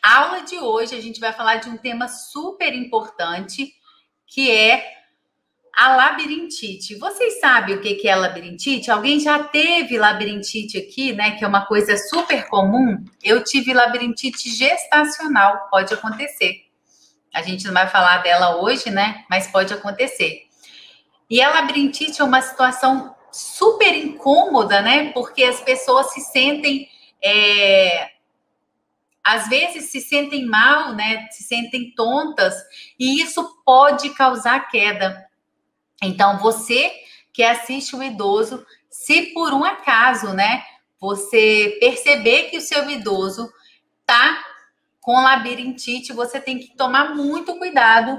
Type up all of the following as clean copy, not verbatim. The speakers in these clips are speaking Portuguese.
A aula de hoje a gente vai falar de um tema super importante, que é a labirintite. Vocês sabem o que é labirintite? Alguém já teve labirintite aqui, né? Que é uma coisa super comum. Eu tive labirintite gestacional, pode acontecer. A gente não vai falar dela hoje, né? Mas pode acontecer. E a labirintite é uma situação super incômoda, né? Porque as pessoas se sentem às vezes se sentem mal, né? Se sentem tontas, e isso pode causar queda. Então, você que assiste o idoso, se por um acaso, né, você perceber que o seu idoso tá com labirintite, você tem que tomar muito cuidado,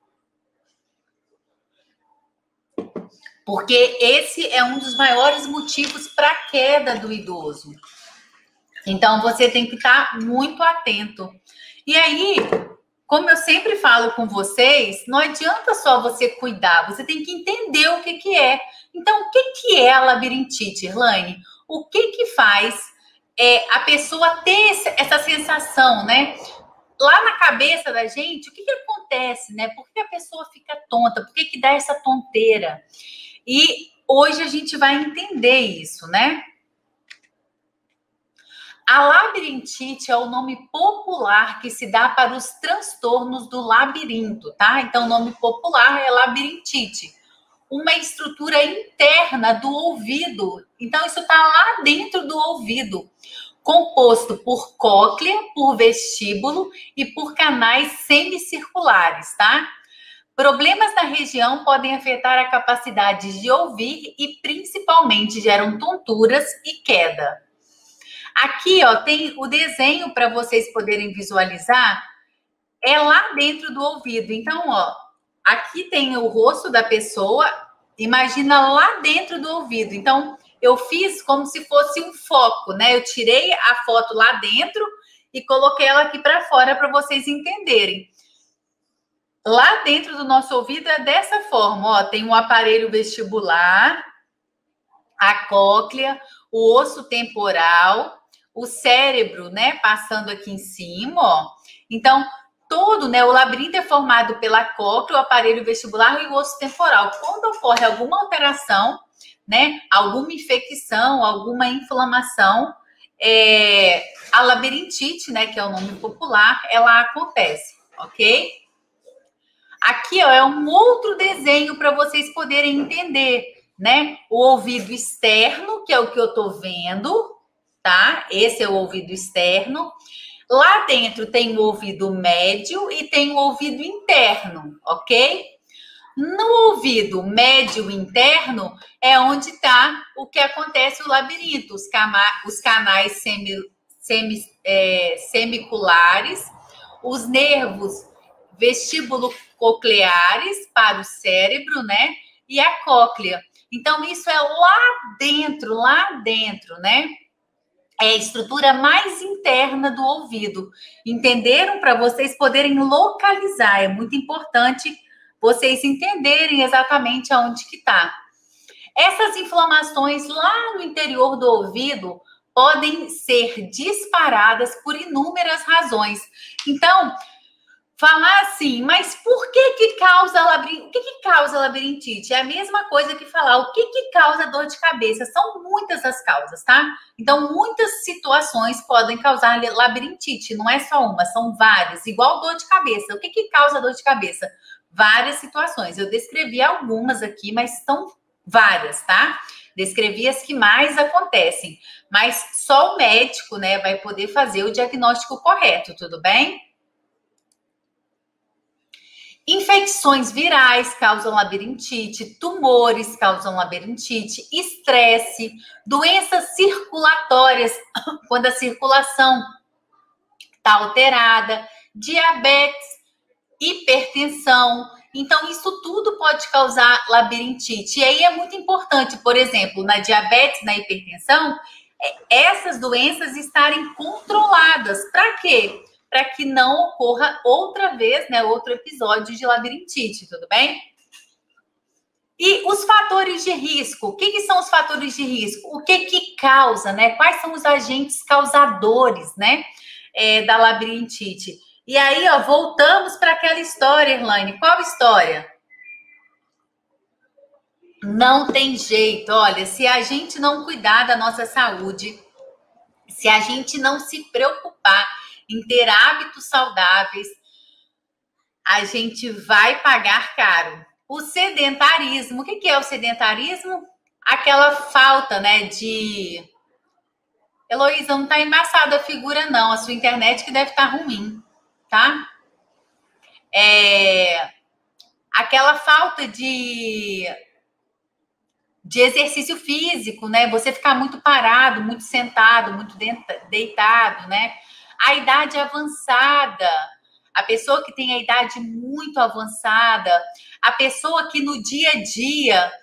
porque esse é um dos maiores motivos para queda do idoso. Então, você tem que estar muito atento. E aí, como eu sempre falo com vocês, não adianta só você cuidar, você tem que entender o que é. Então, o que é a labirintite, Irlane? O que faz a pessoa ter essa sensação, né? Lá na cabeça da gente, o que acontece, né? Por que a pessoa fica tonta? Por que dá essa tonteira? E hoje a gente vai entender isso, né? A labirintite é o nome popular que se dá para os transtornos do labirinto, tá? Então, o nome popular é labirintite. Uma estrutura interna do ouvido. Então, isso está lá dentro do ouvido, composto por cóclea, por vestíbulo e por canais semicirculares, tá? Problemas na região podem afetar a capacidade de ouvir e, principalmente, geram tonturas e queda. Aqui, ó, tem o desenho para vocês poderem visualizar. É lá dentro do ouvido. Então, ó, aqui tem o rosto da pessoa. Imagina lá dentro do ouvido. Então, eu fiz como se fosse um foco, né? Eu tirei a foto lá dentro e coloquei ela aqui para fora para vocês entenderem. Lá dentro do nosso ouvido é dessa forma, ó. Tem o aparelho vestibular, a cóclea, o osso temporal, o cérebro, né, passando aqui em cima, ó. Então, todo, né, o labirinto é formado pela cóclea, o aparelho vestibular e o osso temporal. Quando ocorre alguma alteração, né, alguma infecção, alguma inflamação, a labirintite, né, que é o nome popular, ela acontece, ok? Aqui, ó, é um outro desenho para vocês poderem entender, né? O ouvido externo, que é o que eu tô vendo, tá? Esse é o ouvido externo. Lá dentro tem o ouvido médio e tem o ouvido interno, ok? No ouvido médio interno é onde está o que acontece o labirinto, os canais semiculares, os nervos vestibulo-cocleares para o cérebro, né? E a cóclea. Então, isso é lá dentro, né? É a estrutura mais interna do ouvido. Entenderam? Para vocês poderem localizar. É muito importante vocês entenderem exatamente aonde que está. Essas inflamações lá no interior do ouvido podem ser disparadas por inúmeras razões. Então, falar assim, mas por que causa labirintite? O que causa labirintite? É a mesma coisa que falar o que causa dor de cabeça. São muitas as causas, tá? Então, muitas situações podem causar labirintite. Não é só uma, são várias. Igual dor de cabeça. O que causa dor de cabeça? Várias situações. Eu descrevi algumas aqui, mas são várias, tá? Descrevi as que mais acontecem. Mas só o médico, né, vai poder fazer o diagnóstico correto, tudo bem? Infecções virais causam labirintite, tumores causam labirintite, estresse, doenças circulatórias, quando a circulação está alterada, diabetes, hipertensão. Então, isso tudo pode causar labirintite. E aí é muito importante, por exemplo, na diabetes, na hipertensão, essas doenças estarem controladas. Para quê? Para que não ocorra outra vez, né, outro episódio de labirintite, tudo bem? E os fatores de risco? O que são os fatores de risco? O que causa, né? Quais são os agentes causadores, né? da labirintite. E aí, ó, voltamos para aquela história, Erlane. Qual história? Não tem jeito. Olha, se a gente não cuidar da nossa saúde, se a gente não se preocupar em ter hábitos saudáveis, a gente vai pagar caro. O sedentarismo, o que é o sedentarismo? Aquela falta, né, de... Heloísa, não tá embaçada a figura, não. A sua internet que deve estar ruim, tá? Aquela falta de exercício físico, né? Você ficar muito parado, muito sentado, muito deitado, né? A idade avançada, a pessoa que tem a idade muito avançada, a pessoa que no dia a dia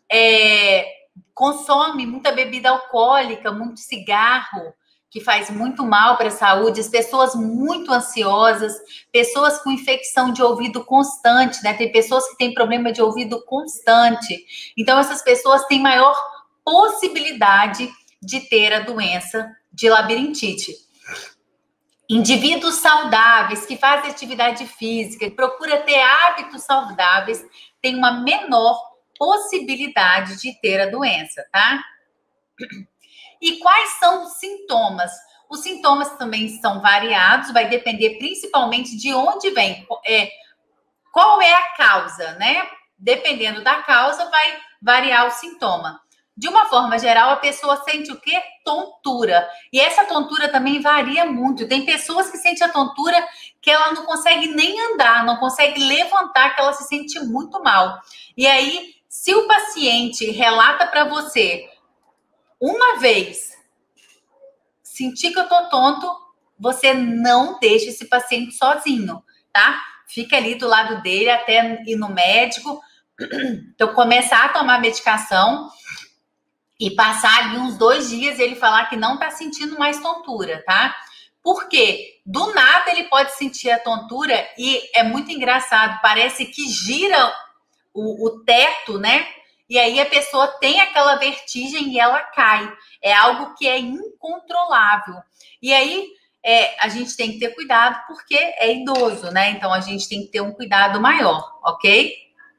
consome muita bebida alcoólica, muito cigarro, que faz muito mal para a saúde, as pessoas muito ansiosas, pessoas com infecção de ouvido constante, né? Tem pessoas que têm problema de ouvido constante. Então, essas pessoas têm maior possibilidade de ter a doença de labirintite. Indivíduos saudáveis que fazem atividade física, que procuram ter hábitos saudáveis, têm uma menor possibilidade de ter a doença, tá? E quais são os sintomas? Os sintomas também são variados, vai depender principalmente de onde vem, qual é a causa, né? Dependendo da causa, vai variar o sintoma. De uma forma geral, a pessoa sente o quê? Tontura. E essa tontura também varia muito. Tem pessoas que sentem a tontura que ela não consegue nem andar, não consegue levantar, que ela se sente muito mal. E aí, se o paciente relata para você uma vez, sentir que eu tô tonto, você não deixa esse paciente sozinho, tá? Fica ali do lado dele até ir no médico, então começar a tomar medicação e passar ali uns 2 dias e ele falar que não tá sentindo mais tontura, tá? Porque do nada ele pode sentir a tontura e é muito engraçado, parece que gira o teto, né? E aí a pessoa tem aquela vertigem e ela cai. É algo que é incontrolável. E aí a gente tem que ter cuidado porque é idoso, né? Então a gente tem que ter um cuidado maior, ok?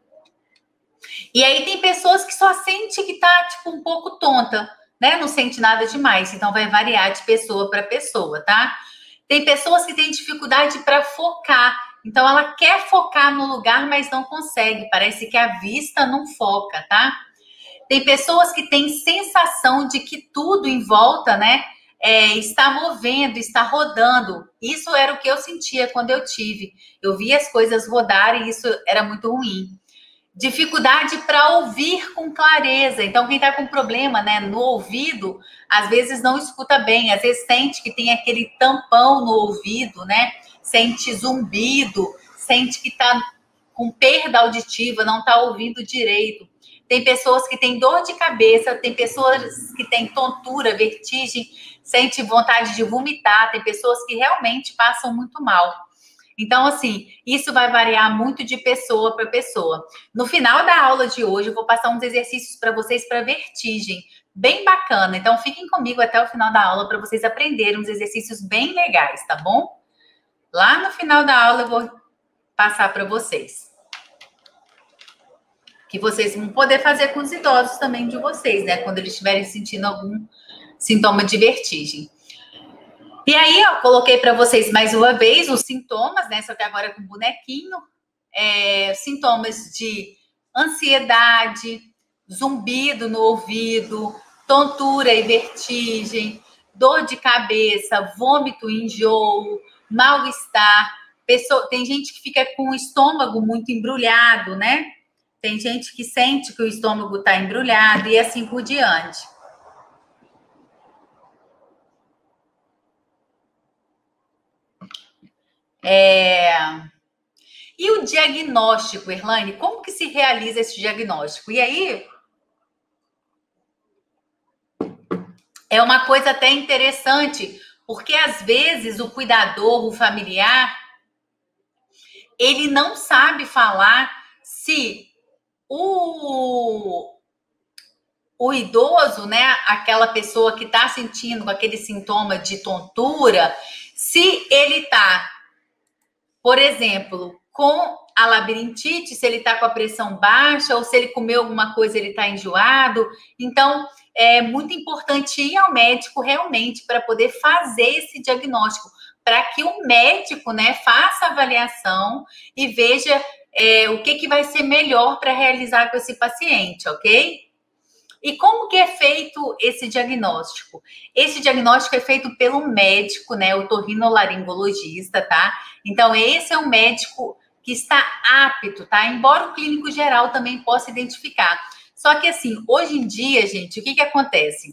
E aí tem pessoas que só sente que tá, tipo, um pouco tonta, né? Não sente nada demais. Então vai variar de pessoa para pessoa, tá? Tem pessoas que têm dificuldade para focar. Então, ela quer focar no lugar, mas não consegue. Parece que a vista não foca, tá? Tem pessoas que têm sensação de que tudo em volta, né, está movendo, está rodando. Isso era o que eu sentia quando eu tive. Eu via as coisas rodarem e isso era muito ruim. Dificuldade para ouvir com clareza. Então, quem está com problema, né, no ouvido, às vezes não escuta bem, às vezes sente que tem aquele tampão no ouvido, né? Sente zumbido, sente que está com perda auditiva, não está ouvindo direito. Tem pessoas que têm dor de cabeça, tem pessoas que têm tontura, vertigem, sente vontade de vomitar, tem pessoas que realmente passam muito mal. Então, assim, isso vai variar muito de pessoa para pessoa. No final da aula de hoje, eu vou passar uns exercícios para vocês para vertigem, bem bacana. Então, fiquem comigo até o final da aula para vocês aprenderem uns exercícios bem legais, tá bom? Lá no final da aula eu vou passar para vocês. Que vocês vão poder fazer com os idosos também de vocês, né? Quando eles estiverem sentindo algum sintoma de vertigem. E aí, ó, coloquei para vocês mais uma vez os sintomas, né? Só que agora com bonequinho. Sintomas de ansiedade, zumbido no ouvido, tontura e vertigem, dor de cabeça, vômito e enjoo, mal-estar. Tem gente que fica com o estômago muito embrulhado, né? Tem gente que sente que o estômago está embrulhado e assim por diante. E o diagnóstico, Erlane, como que se realiza esse diagnóstico? E aí, é uma coisa até interessante, porque às vezes o cuidador, o familiar, ele não sabe falar se o idoso, né, aquela pessoa que está sentindo aquele sintoma de tontura, Se ele tá, por exemplo, com a labirintite, se ele está com a pressão baixa, ou se ele comeu alguma coisa, ele está enjoado. Então, é muito importante ir ao médico realmente para poder fazer esse diagnóstico, para que o médico, né, faça a avaliação e veja o que vai ser melhor para realizar com esse paciente, ok? E como que é feito esse diagnóstico? Esse diagnóstico é feito pelo médico, né, otorrinolaringologista, tá? Então, esse é um médico que está apto, tá? Embora o clínico geral também possa identificar. Só que, assim, hoje em dia, gente, o que acontece?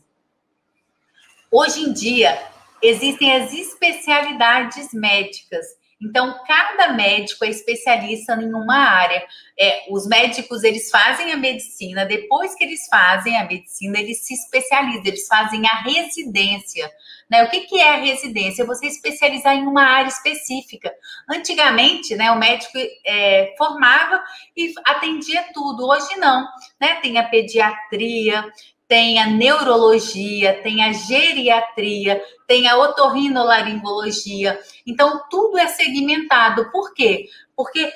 Hoje em dia, existem as especialidades médicas. Então, cada médico é especialista em uma área. Os médicos, eles fazem a medicina, depois que eles fazem a medicina, eles se especializam, eles fazem a residência. Né? O que é a residência? Você especializar em uma área específica. Antigamente, né, o médico formava e atendia tudo. Hoje não, né? Tem a pediatria, tem a neurologia, tem a geriatria, tem a otorrinolaringologia. Então, tudo é segmentado. Por quê? Porque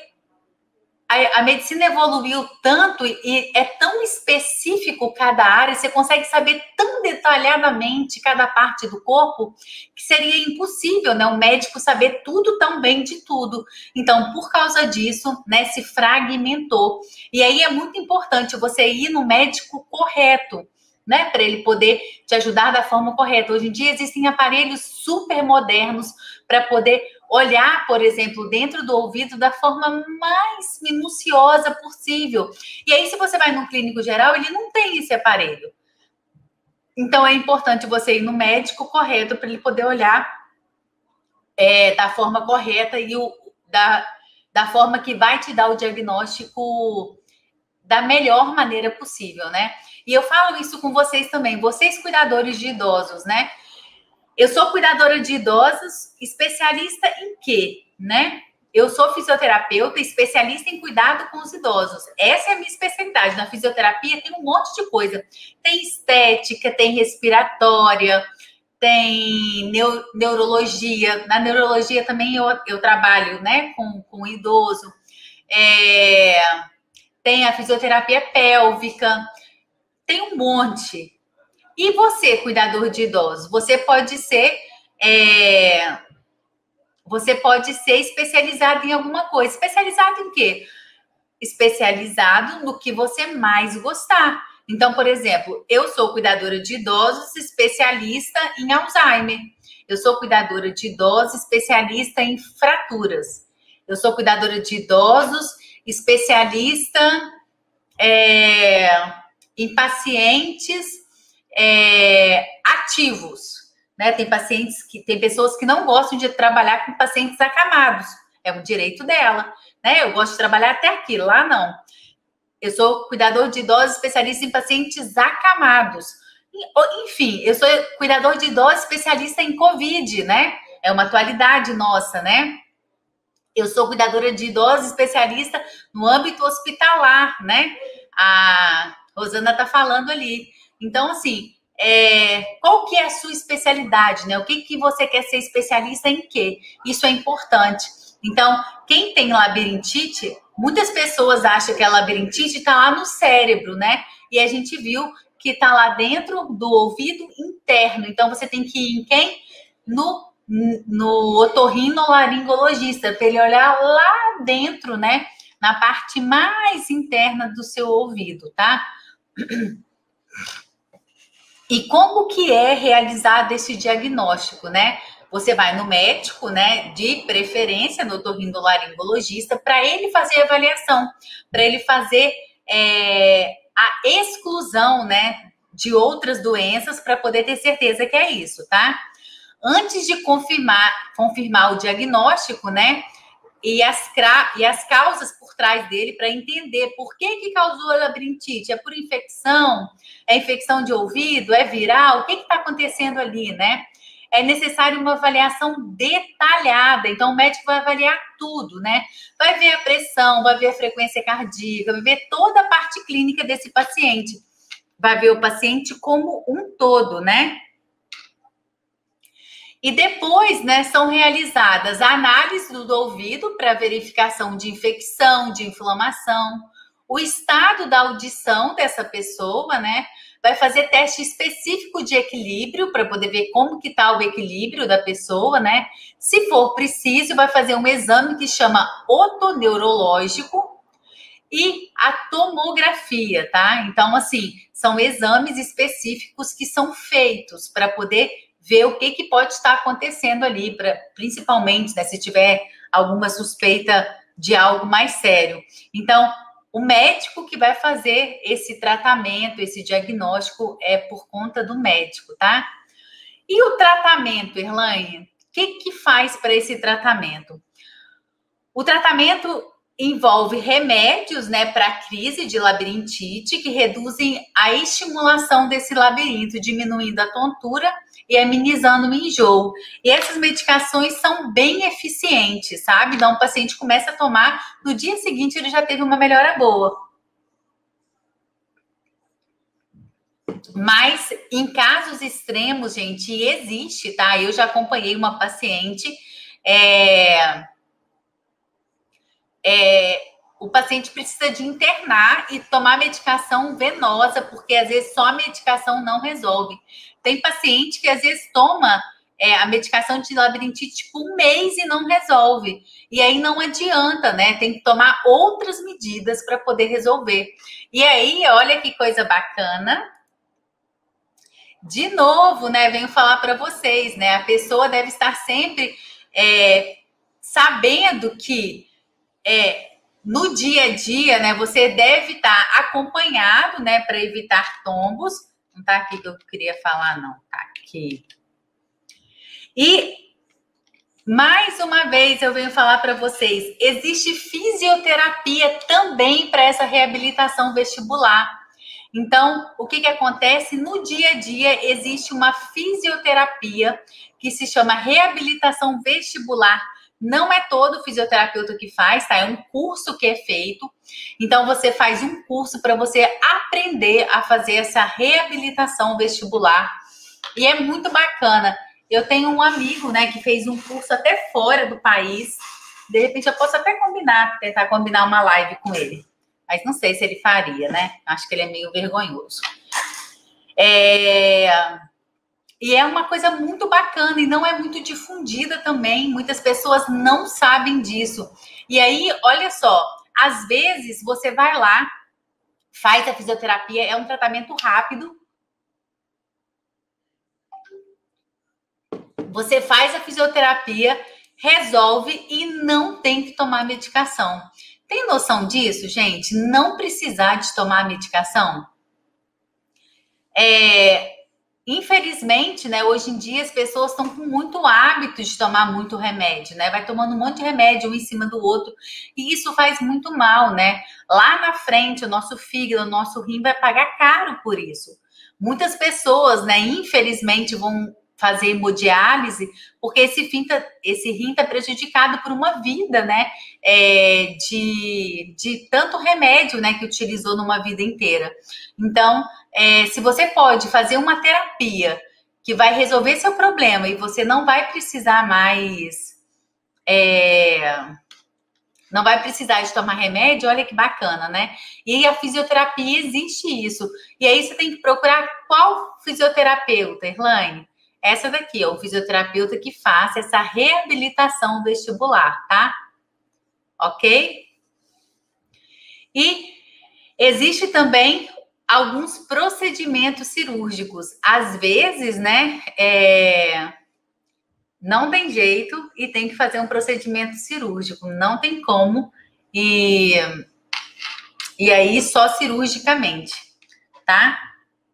a medicina evoluiu tanto e é tão específico cada área, você consegue saber tão detalhadamente cada parte do corpo, que seria impossível, né, o médico saber tudo tão bem de tudo. Então, por causa disso, né, se fragmentou. E aí é muito importante você ir no médico correto, né, para ele poder te ajudar da forma correta. Hoje em dia existem aparelhos super modernos para poder olhar, por exemplo, dentro do ouvido da forma mais minuciosa possível. E aí, se você vai no clínico geral, ele não tem esse aparelho. Então, é importante você ir no médico correto para ele poder olhar da forma correta e da forma que vai te dar o diagnóstico da melhor maneira possível, né? E eu falo isso com vocês também, vocês cuidadores de idosos, né? Eu sou cuidadora de idosos, especialista em quê, né? Eu sou fisioterapeuta, especialista em cuidado com os idosos. Essa é a minha especialidade. Na fisioterapia tem um monte de coisa. Tem estética, tem respiratória, tem neurologia. Na neurologia também eu trabalho, né, com idoso. Tem a fisioterapia pélvica. Tem um monte. E você, cuidador de idosos, você pode ser especializado em alguma coisa. Especializado em quê? Especializado no que você mais gostar. Então, por exemplo, eu sou cuidadora de idosos, especialista em Alzheimer. Eu sou cuidadora de idosos, especialista em fraturas. Eu sou cuidadora de idosos, especialista em pacientes ativos, né? Tem pessoas que não gostam de trabalhar com pacientes acamados, é um direito dela, né? Eu gosto de trabalhar até aqui, lá não. Eu sou cuidador de idosos, especialista em pacientes acamados. Enfim, eu sou cuidador de idosos, especialista em Covid, né? É uma atualidade nossa, né? Eu sou cuidadora de idosos, especialista no âmbito hospitalar, né? A Rosana tá falando ali. Então, assim, qual que é a sua especialidade, né? O que você quer ser especialista em quê? Isso é importante. Então, quem tem labirintite, muitas pessoas acham que a labirintite está lá no cérebro, né? E a gente viu que está lá dentro do ouvido interno. Então, você tem que ir em quem? No otorrinolaringologista, para ele olhar lá dentro, né? Na parte mais interna do seu ouvido, tá? E como que é realizado esse diagnóstico, né? Você vai no médico, né? De preferência, no otorrinolaringologista, para ele fazer a avaliação, para ele fazer a exclusão, né? De outras doenças, para poder ter certeza que é isso, tá? Antes de confirmar o diagnóstico, né? E as causas por trás dele, para entender por que causou a labirintite. É por infecção? É infecção de ouvido? É viral? O que está acontecendo ali, né? É necessário uma avaliação detalhada. Então, o médico vai avaliar tudo, né? Vai ver a pressão, vai ver a frequência cardíaca, vai ver toda a parte clínica desse paciente. Vai ver o paciente como um todo, né? E depois, né, são realizadas análises do ouvido para verificação de infecção, de inflamação, o estado da audição dessa pessoa, né? Vai fazer teste específico de equilíbrio para poder ver como que está o equilíbrio da pessoa, né? Se for preciso, vai fazer um exame que chama otoneurológico e a tomografia, tá? Então, assim, são exames específicos que são feitos para poder ver o que pode estar acontecendo ali, principalmente, né, se tiver alguma suspeita de algo mais sério. Então, o médico que vai fazer esse tratamento, esse diagnóstico, é por conta do médico, tá? E o tratamento, Erlaine, o que faz para esse tratamento? O tratamento envolve remédios, né, para crise de labirintite, que reduzem a estimulação desse labirinto, diminuindo a tontura e amenizando o enjoo. E essas medicações são bem eficientes, sabe? Então, o paciente começa a tomar, no dia seguinte ele já teve uma melhora boa. Mas, em casos extremos, gente, existe, tá? Eu já acompanhei uma paciente, o paciente precisa de internar e tomar medicação venosa, porque às vezes só a medicação não resolve. Tem paciente que às vezes toma a medicação de labirintite tipo um mês e não resolve. E aí não adianta, né? Tem que tomar outras medidas para poder resolver. E aí, olha que coisa bacana. De novo, né? Venho falar para vocês, né? A pessoa deve estar sempre sabendo que no dia a dia, né, você deve estar acompanhado, né, para evitar tombos. Não tá aqui que eu queria falar, não, tá aqui. E mais uma vez eu venho falar para vocês, existe fisioterapia também para essa reabilitação vestibular. Então, o que acontece no dia a dia? Existe uma fisioterapia que se chama reabilitação vestibular. Não é todo fisioterapeuta que faz, tá? É um curso que é feito. Então, você faz um curso para você aprender a fazer essa reabilitação vestibular. E é muito bacana. Eu tenho um amigo, né, que fez um curso até fora do país. De repente, eu posso até tentar combinar uma live com ele. Mas não sei se ele faria, né? Acho que ele é meio vergonhoso. E é uma coisa muito bacana e não é muito difundida também. Muitas pessoas não sabem disso. E aí, olha só, às vezes você vai lá, faz a fisioterapia, é um tratamento rápido. Você faz a fisioterapia, resolve e não tem que tomar medicação. Tem noção disso, gente? Não precisar de tomar medicação? Infelizmente, né, hoje em dia as pessoas estão com muito hábito de tomar muito remédio, né? Vai tomando um monte de remédio um em cima do outro e isso faz muito mal, né? Lá na frente, o nosso fígado, o nosso rim vai pagar caro por isso. Muitas pessoas, né, infelizmente, vão fazer hemodiálise porque esse rim tá prejudicado por uma vida, né, de tanto remédio, né, que utilizou numa vida inteira. Então, se você pode fazer uma terapia que vai resolver seu problema e você não vai precisar mais, não vai precisar de tomar remédio, olha que bacana, né? E a fisioterapia existe isso. E aí você tem que procurar qual fisioterapeuta, Erlaine? Essa daqui, ó, o fisioterapeuta que faça essa reabilitação vestibular, tá? Ok? E existe também alguns procedimentos cirúrgicos. Às vezes, né, não tem jeito e tem que fazer um procedimento cirúrgico. Não tem como. E aí só cirurgicamente, tá?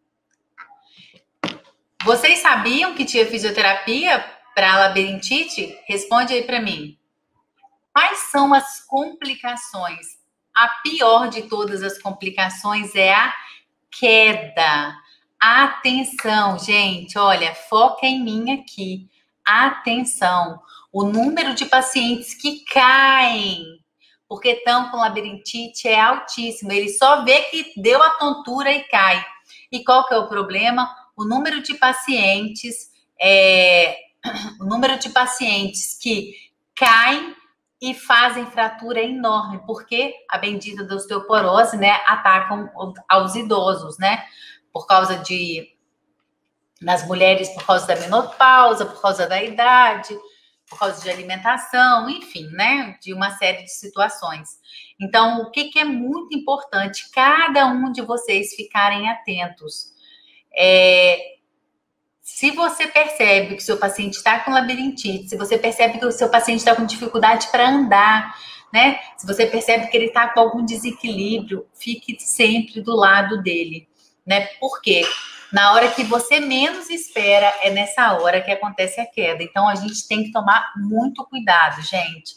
Vocês sabiam que tinha fisioterapia para labirintite? Responde aí para mim. Quais são as complicações? A pior de todas as complicações é a queda. Atenção, gente, olha, foca em mim aqui. Atenção, o número de pacientes que caem porque estão com labirintite é altíssimo. Ele só vê que deu a tontura e cai. E qual que é o problema? O número de pacientes o número de pacientes que caem e fazem fratura é enorme, porque a bendita da osteoporose, né, atacam aos idosos, né, por causa de, nas mulheres, por causa da menopausa, por causa da idade, por causa de alimentação, enfim, né, de uma série de situações. Então, o que é muito importante, cada um de vocês ficarem atentos. Se você percebe que o seu paciente está com labirintite, se você percebe que o seu paciente está com dificuldade para andar, né? Se você percebe que ele está com algum desequilíbrio, fique sempre do lado dele, né? Porque na hora que você menos espera, é nessa hora que acontece a queda. Então, a gente tem que tomar muito cuidado, gente.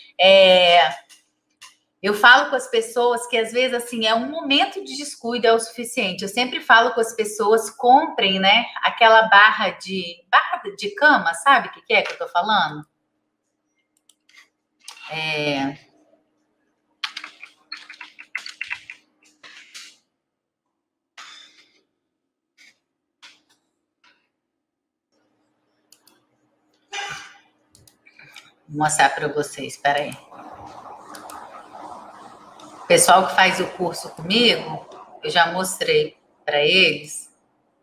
Eu falo com as pessoas que, às vezes, assim, é um momento de descuido é o suficiente. Eu sempre falo com as pessoas, comprem, né, aquela barra de cama, sabe o que é que eu tô falando? Vou mostrar para vocês, espera aí. O pessoal que faz o curso comigo, eu já mostrei para eles.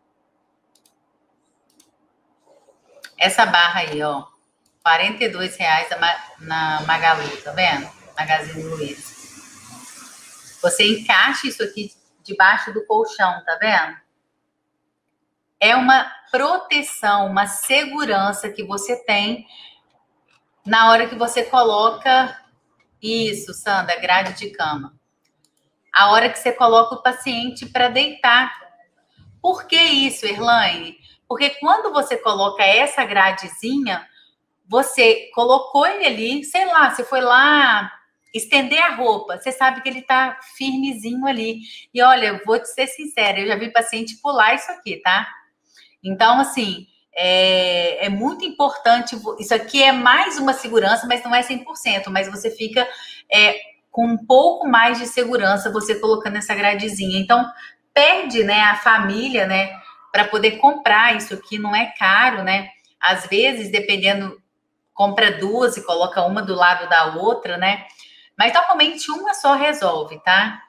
Essa barra aí, ó, R$42 na Magalu, tá vendo? Magazine Luiza. Você encaixa isso aqui debaixo do colchão, tá vendo? É uma proteção, uma segurança que você tem na hora que você coloca isso, Sandra, grade de cama. A hora que você coloca o paciente para deitar. Por que isso, Erlaine? Porque quando você coloca essa gradezinha, você colocou ele ali, sei lá, você foi lá estender a roupa, você sabe que ele tá firmezinho ali. E olha, eu vou te ser sincera, eu já vi paciente pular isso aqui, tá? Então, assim, é muito importante. Isso aqui é mais uma segurança, mas não é 100%, mas você fica com um pouco mais de segurança você colocando essa gradezinha. Então, pede, né, a família, né, para poder comprar isso aqui, não é caro, né? Às vezes, dependendo, compra duas e coloca uma do lado da outra, né? Mas normalmente uma só resolve, tá?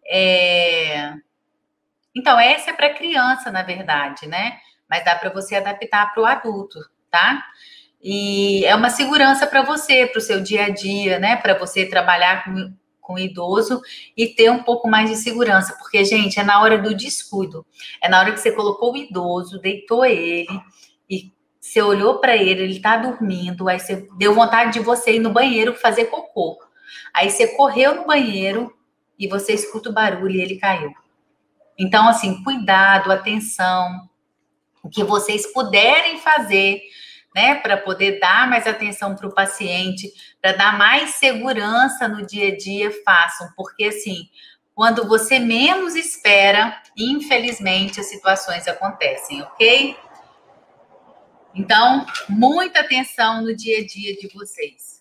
Então, essa é para criança, na verdade, né? Mas dá para você adaptar para o adulto, tá? E é uma segurança para você, para o seu dia a dia, né? Para você trabalhar com idoso e ter um pouco mais de segurança. Porque, gente, é na hora do descuido. É na hora que você colocou o idoso, deitou ele e você olhou para ele tá dormindo, aí você deu vontade de você ir no banheiro fazer cocô. Aí você correu no banheiro e você escuta o barulho e ele caiu. Então, assim, cuidado, atenção, o que vocês puderem fazer, né, para poder dar mais atenção para o paciente, para dar mais segurança no dia a dia, façam, porque, assim, quando você menos espera, infelizmente, as situações acontecem, ok? Então, muita atenção no dia a dia de vocês.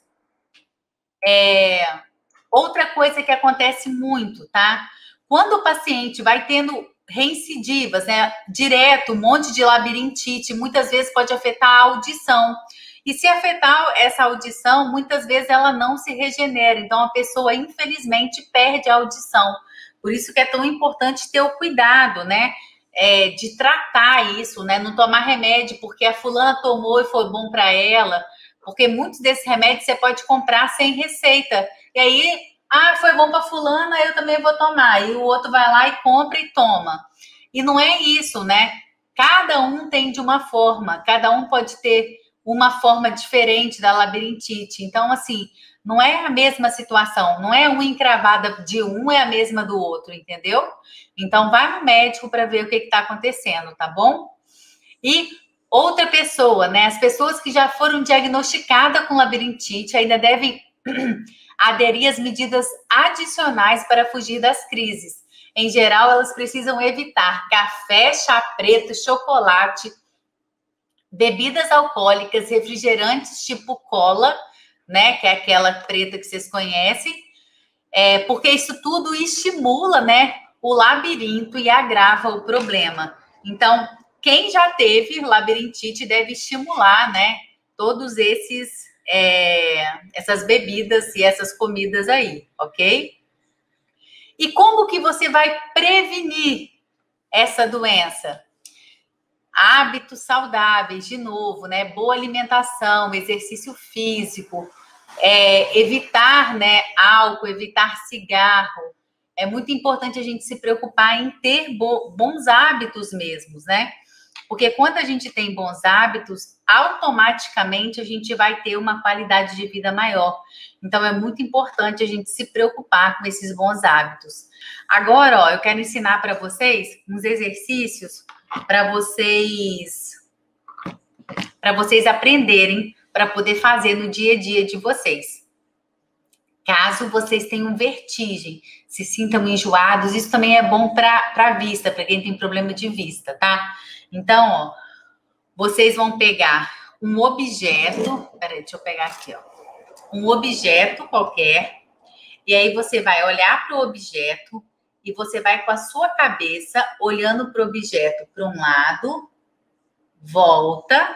Outra coisa que acontece muito, tá? Quando o paciente vai tendo reincidivas, né? Direto, um monte de labirintite, muitas vezes pode afetar a audição. E se afetar essa audição, muitas vezes ela não se regenera. Então, a pessoa, infelizmente, perde a audição. Por isso que é tão importante ter o cuidado, né? De tratar isso, né? Não tomar remédio porque a fulana tomou e foi bom para ela. Porque muitos desses remédios você pode comprar sem receita. E aí, foi bom para fulana, eu também vou tomar. E o outro vai lá e compra e toma. E não é isso, né? Cada um tem de uma forma, cada um pode ter uma forma diferente da labirintite. Então, assim, não é a mesma situação, não é uma encravada de um é a mesma do outro, entendeu? Então, vai no médico para ver o que está acontecendo, tá bom? E outra pessoa, né? As pessoas que já foram diagnosticadas com labirintite ainda devem aderir às medidas adicionais para fugir das crises. Em geral, elas precisam evitar café, chá preto, chocolate, bebidas alcoólicas, refrigerantes tipo cola, né? Que é aquela preta que vocês conhecem, porque isso tudo estimula, né? O labirinto e agrava o problema. Então, quem já teve labirintite deve estimular, né? Todos essas bebidas e essas comidas aí, ok? E como que você vai prevenir essa doença? Hábitos saudáveis, de novo, né? Boa alimentação, exercício físico, evitar, né, álcool, evitar cigarro. É muito importante a gente se preocupar em ter bons hábitos mesmos, né? Porque quando a gente tem bons hábitos, automaticamente a gente vai ter uma qualidade de vida maior. Então, é muito importante a gente se preocupar com esses bons hábitos. Agora, ó, eu quero ensinar para vocês uns exercícios para vocês aprenderem, para poder fazer no dia a dia de vocês. Caso vocês tenham vertigem, se sintam enjoados, isso também é bom para a vista, para quem tem problema de vista, tá? Então, ó, vocês vão pegar um objeto, peraí, deixa eu pegar aqui, ó. Um objeto qualquer, e aí você vai olhar para o objeto e você vai com a sua cabeça olhando para o objeto para um lado, volta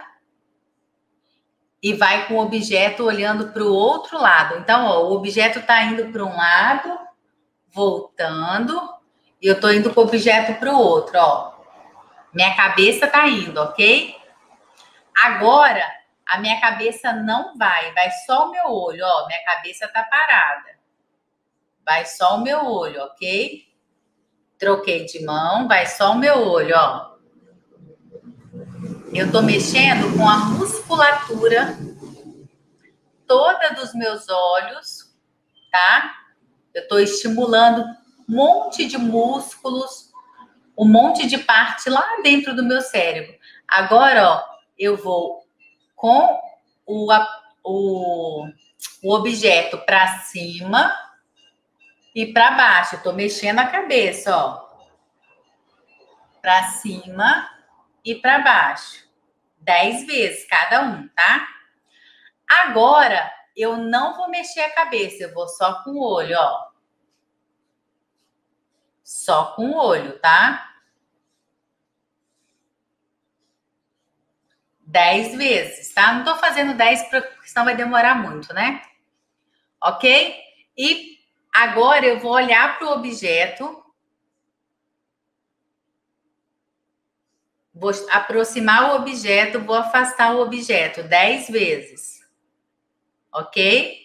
e vai com o objeto olhando para o outro lado. Então, ó, o objeto está indo para um lado, voltando, e eu estou indo com o objeto para o outro, ó. Minha cabeça está indo, ok? Agora, a minha cabeça não vai só o meu olho, ó. Minha cabeça está parada. Vai só o meu olho, ok? Troquei de mão, vai só o meu olho, ó. Eu tô mexendo com a musculatura toda dos meus olhos, tá? Eu tô estimulando um monte de músculos, um monte de parte lá dentro do meu cérebro. Agora, ó, eu vou com o objeto para cima e para baixo. Eu tô mexendo a cabeça, ó. Para cima e para baixo. 10 vezes cada um, tá? Agora, eu não vou mexer a cabeça, eu vou só com o olho, ó. Só com o olho, tá? 10 vezes, tá? Não tô fazendo 10 porque senão vai demorar muito, né? Ok? E agora eu vou olhar para o objeto. Vou aproximar o objeto, vou afastar o objeto 10 vezes. Ok?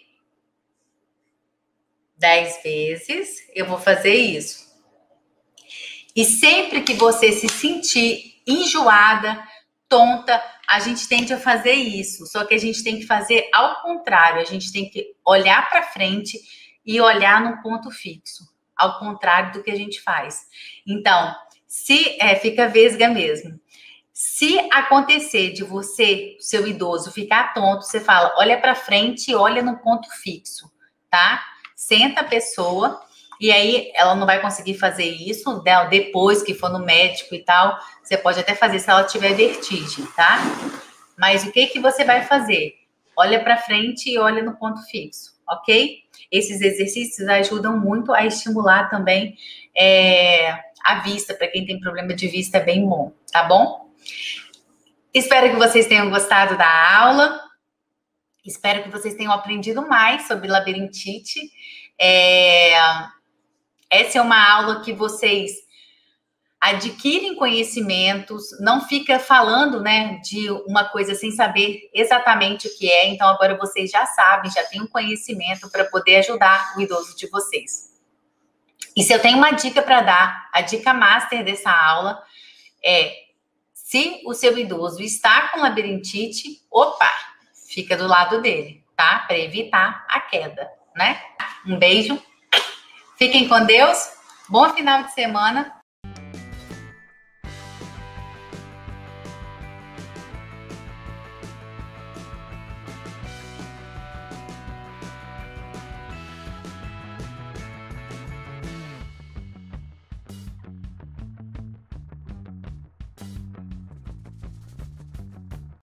10 vezes eu vou fazer isso. E sempre que você se sentir enjoada, tonta, a gente tende a fazer isso. Só que a gente tem que fazer ao contrário. A gente tem que olhar para frente e olhar no ponto fixo. Ao contrário do que a gente faz. Então, fica vesga mesmo. Se acontecer de você, seu idoso, ficar tonto, você fala, olha para frente e olha no ponto fixo, tá? Senta a pessoa e aí ela não vai conseguir fazer isso, né? Depois que for no médico e tal, você pode até fazer se ela tiver vertigem, tá? Mas o que você vai fazer? Olha para frente e olha no ponto fixo, ok? Esses exercícios ajudam muito a estimular também a vista, para quem tem problema de vista, é bem bom, tá bom? Espero que vocês tenham gostado da aula. Espero que vocês tenham aprendido mais sobre labirintite. Essa é uma aula que vocês adquirem conhecimentos, não fica falando, né, de uma coisa sem saber exatamente o que é. Então, agora vocês já sabem, já têm um conhecimento para poder ajudar o idoso de vocês. E se eu tenho uma dica para dar, a dica master dessa aula é: se o seu idoso está com labirintite, fica do lado dele, tá? Para evitar a queda, né? Um beijo. Fiquem com Deus. Bom final de semana.